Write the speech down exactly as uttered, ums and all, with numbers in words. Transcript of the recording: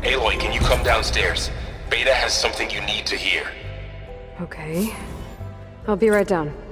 Aloy, can you come downstairs? Beta has something you need to hear. Okay. I'll be right down.